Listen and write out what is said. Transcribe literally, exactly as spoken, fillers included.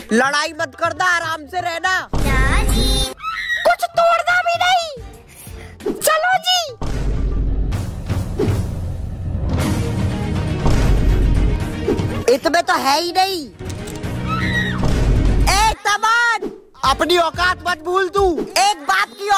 लड़ाई मत करना, आराम से रहना। कुछ तोड़ना भी नहीं। चलो जी। इसमें तो है ही नहीं। ए तमन, अपनी औकात मत भूल तू। एक बाप की